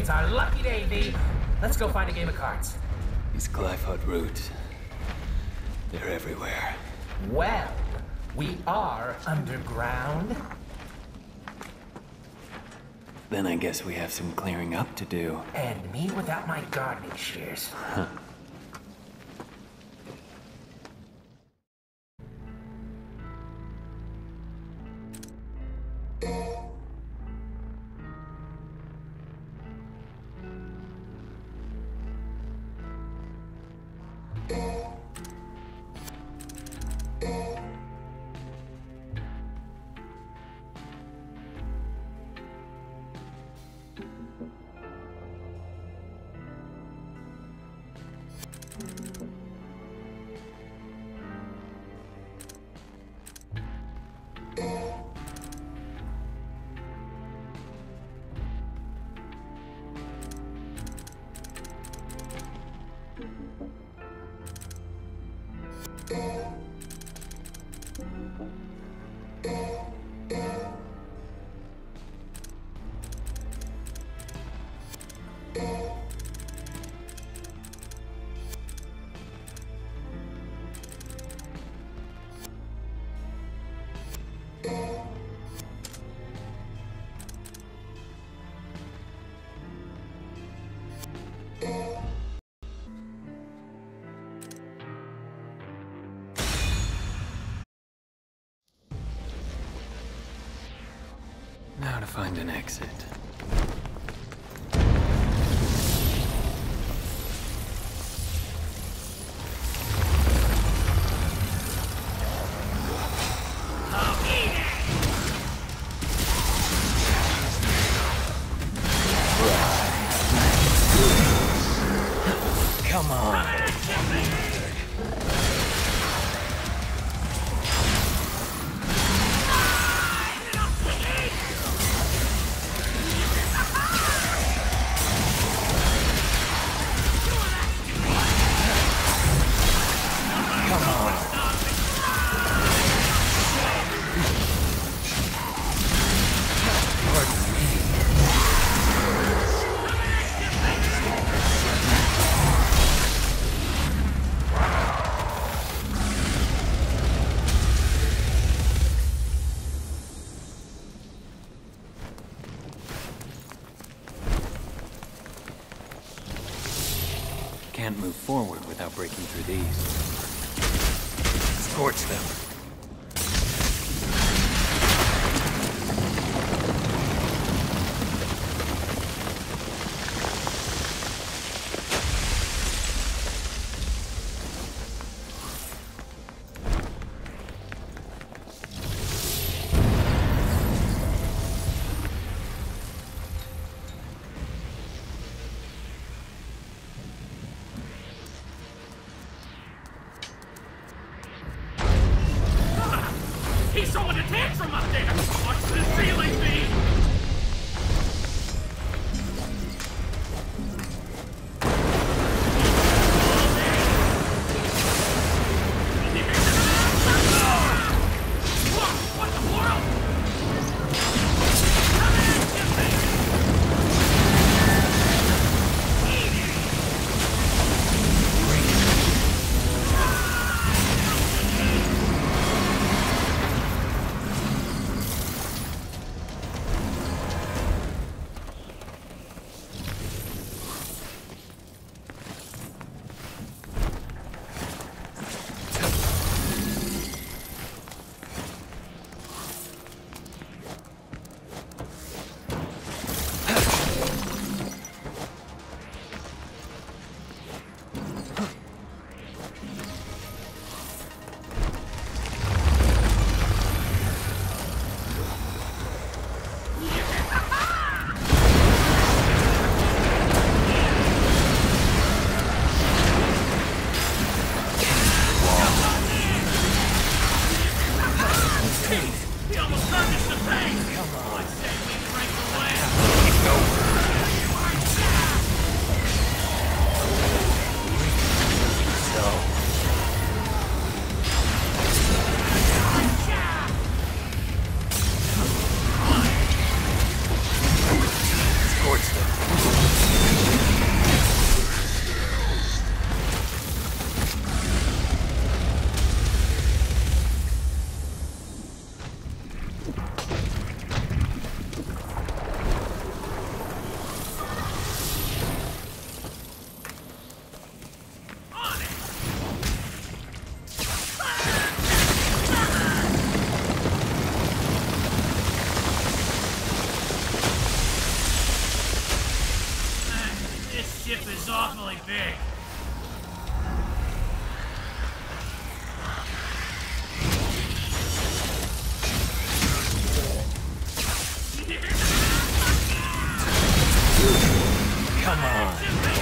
our lucky day, V. Let's go find a game of cards. These Glyphod roots. They're everywhere. Well, we are underground. Then I guess we have some clearing up to do. And me without my gardening shears. Huh. Now to find an exit. Come on. Can't move forward without breaking through these. Scorch them. He's throwing a tantrum up there! Watch the ceiling, V! What the world? Come in, Jimmy! really big. Come on.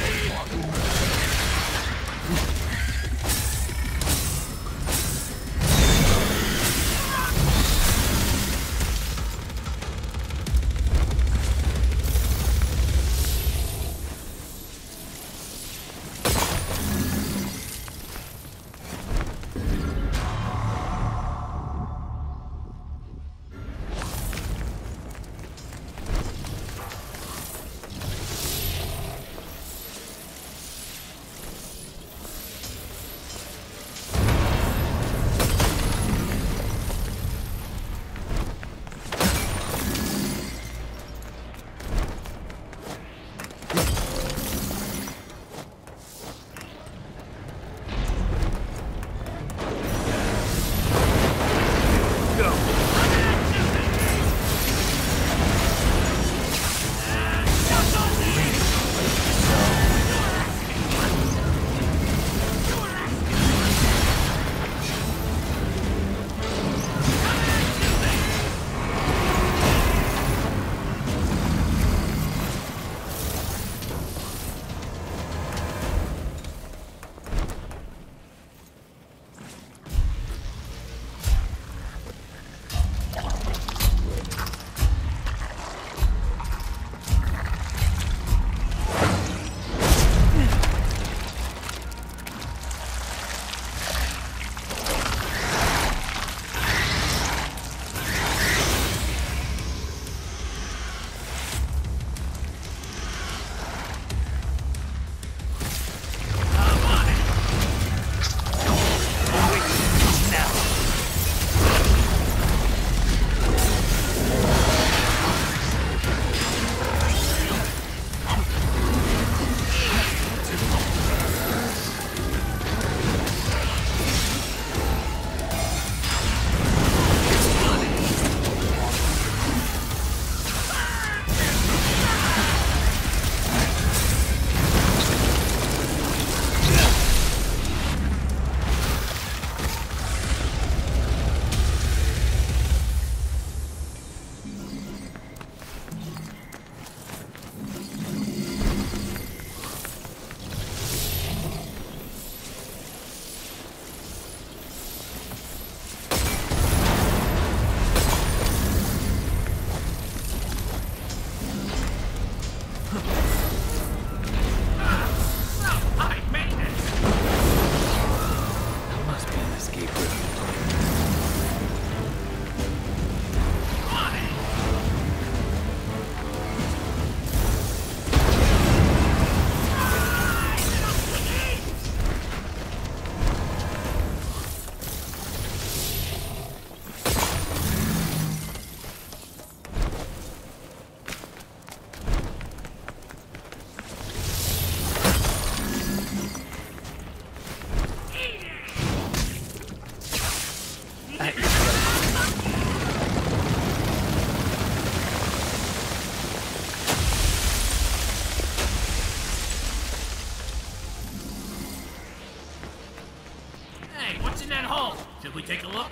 Should we take a look?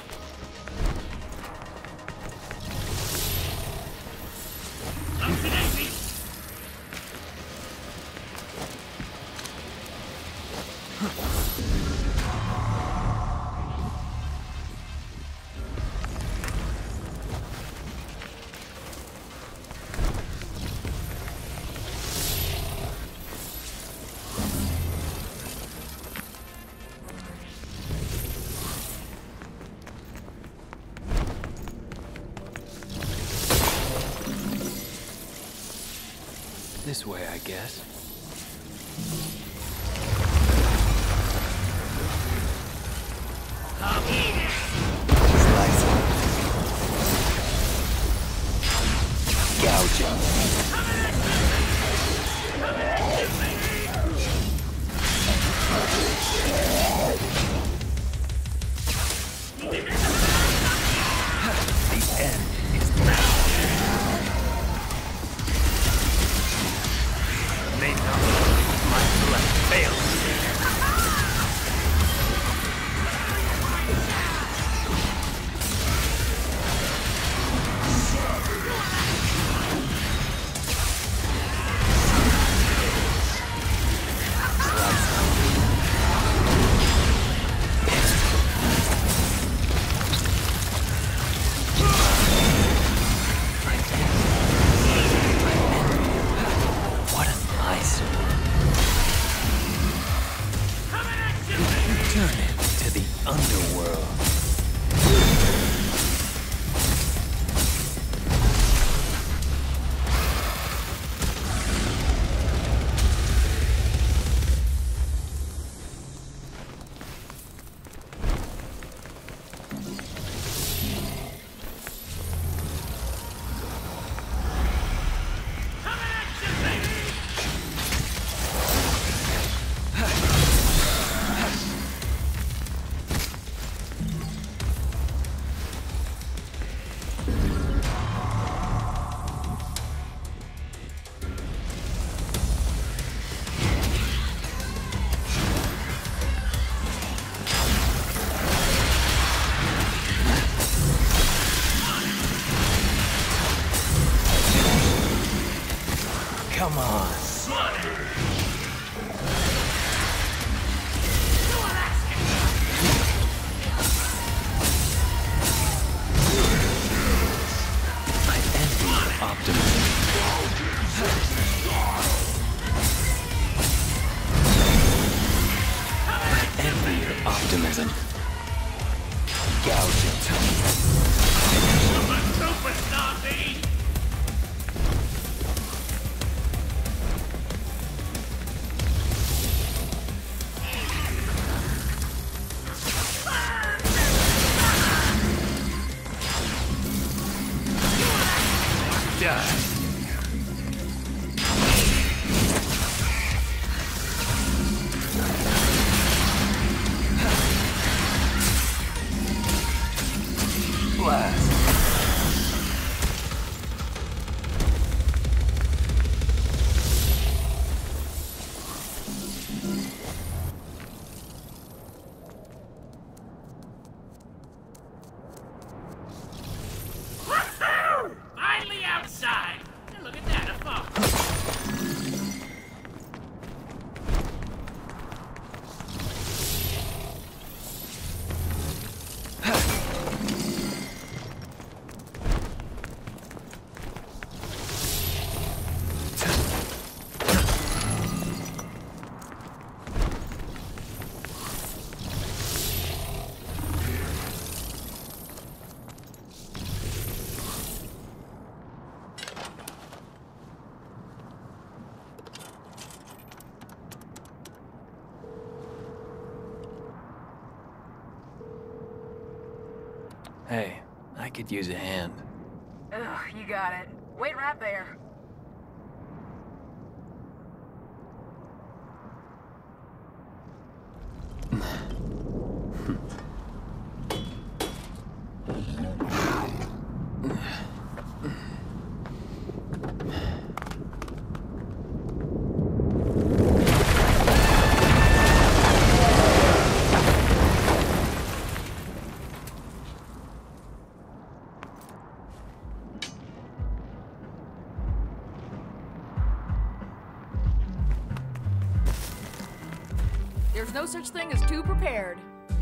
Oopsie daisy! This way, I guess. Slice it. Gouge him. The end is now. May not my blood Come on. I envy your optimism. I envy your optimism. Gouge him. Superstar, B! Die. Blast. Finally outside! And look at that, a phone. Hey, I could use a hand. Ugh, you got it. Wait right there. There's no such thing as too prepared.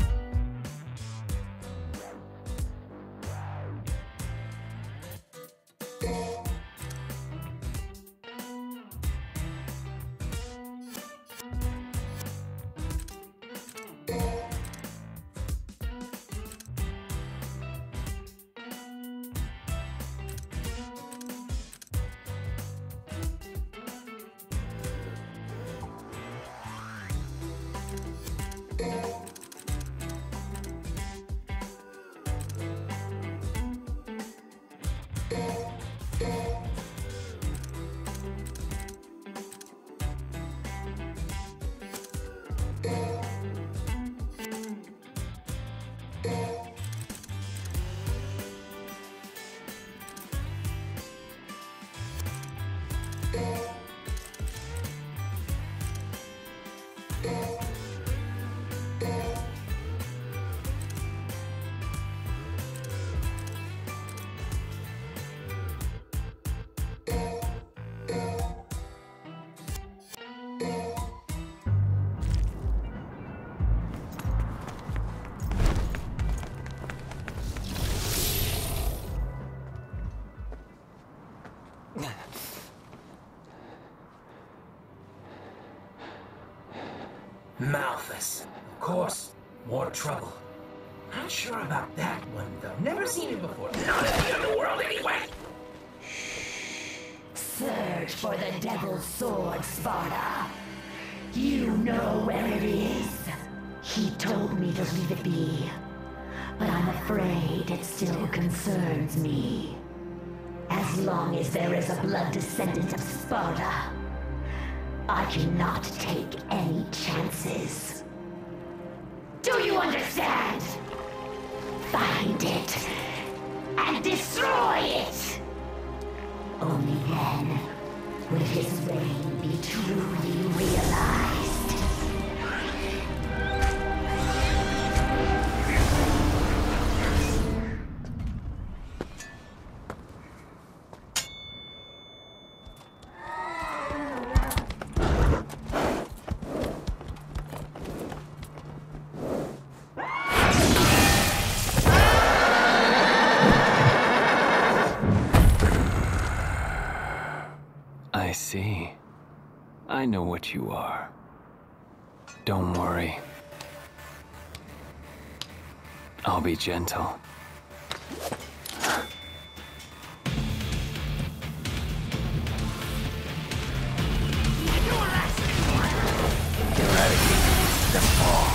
Malthus. Of course. More trouble. Not sure about that one, though. Never seen it before. Not in the underworld, anyway! Search for the Devil's Sword, Sparta. You know where it is. He told me to leave it be. But I'm afraid it still concerns me. As long as there is a blood descendant of Sparta, I cannot take any chances. Do you understand? Find it and destroy it! Only then will his reign be truly realized. I know what you are. Don't worry. I'll be gentle. Eradicate them all.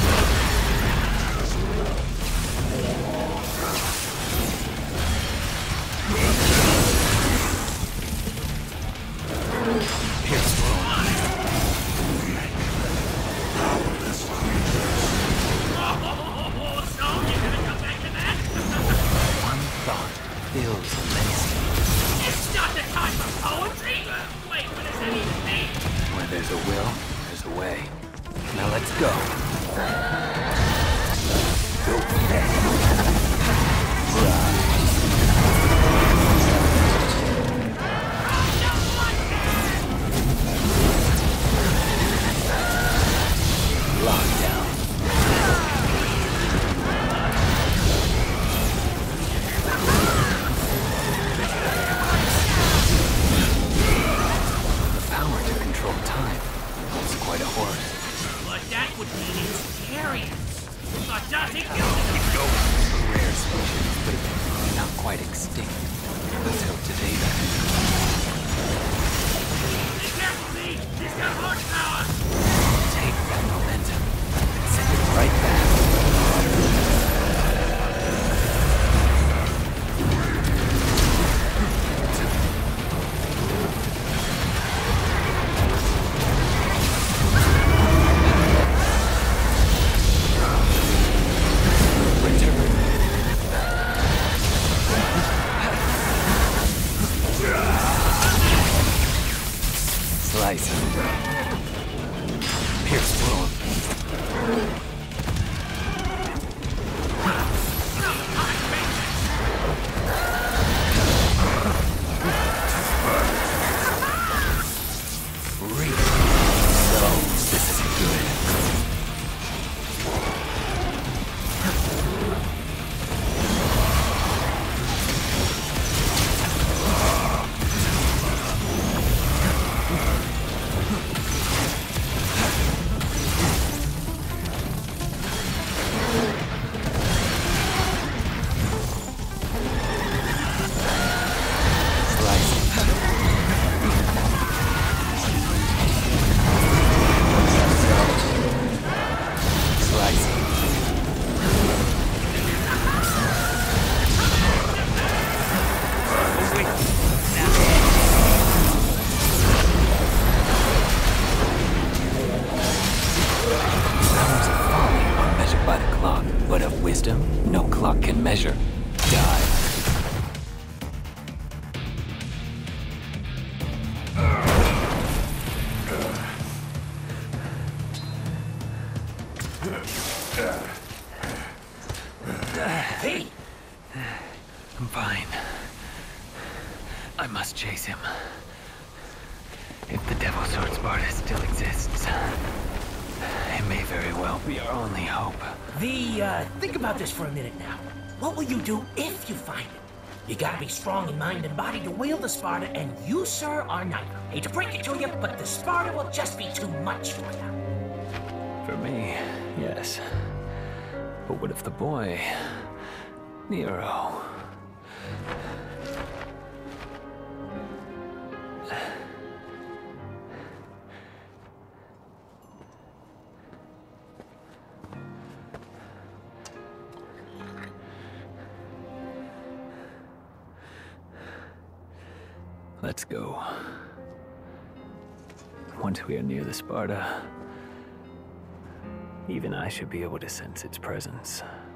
There's a will, there's a way. Now let's go. Lockdown. Power to control time. It's quite a horse. But that would mean it's Arians. But does it Go. Rare species, but not quite extinct. Until today, that is. Be careful, V! He's got horsepower! Take that momentum and send it right back. Slice him. Pierce through him. Reach. No, this isn't good. But of wisdom, no clock can measure. Die. Hey! I'm fine. I must chase him. If the Devil Sword Sparta still exists, it may very well be our only hope. Think about this for a minute now. What will you do if you find it? You gotta be strong in mind and body to wield the Sparta, and you, sir, are neither. Hate to break it to you, but the Sparta will just be too much for you. For me, yes. But what if the boy, Nero? Let's go. Once we are near the Sparta, even I should be able to sense its presence.